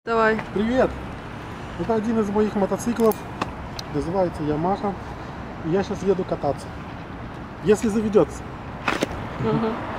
Давай. Привет! Это один из моих мотоциклов, называется Yamaha. И я сейчас еду кататься. Если заведется. Ага.